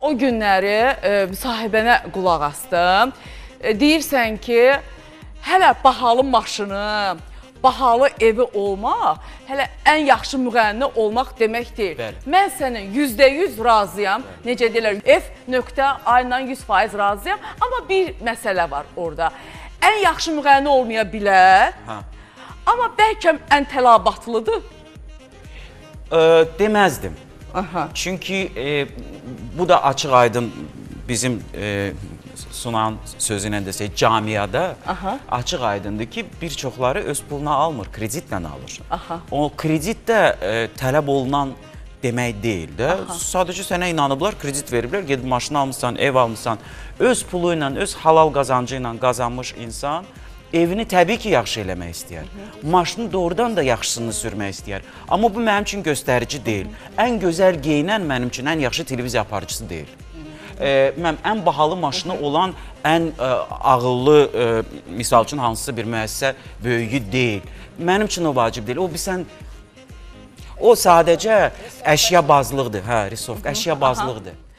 O günləri sahibənə qulaq asdım. Deyirsən ki, hələ bahalı maşını, bahalı evi olmaq, hələ ən yaxşı müğənni olmaq demək deyil. Bəli. Mən sənin %100 razıyam. Necə deyirlər, F.A-la 100% razıyam. Amma bir məsələ var orada. Ən yaxşı müğənni olmaya bilər, amma bəlkə ən tələbatlıdır. Deməzdim. Aha. Çünki bu da açıq aydın bizim sunan sözü ilə desək camiada açıq aydındır ki, bir çoxları öz pulunu almır, kreditlə alır. Aha. O kredit də tələb olunan demək deyil də. Sadəcə sənə inanıblar, kredit veriblər, gedib maşın almışsan, ev almışsan, öz pulu ilə, öz halal qazancı ilə qazanmış insan evini təbii ki, yaxşı eləmək istəyər. Maşını doğrudan da yaxşısını sürmək istəyər. Amma bu mənim üçün göstərici deyil. Ən gözəl geyinən mənim üçün ən yaxşı televiziya aparıcısı deyil. Mən ən bahalı maşını olan ən ağıllı, misal üçün hansısa bir müəssisə böyüyü deyil. Mənim üçün o vacib deyil. O sadəcə əşya bazlıqdır, risovka, əşya bazlıqdır.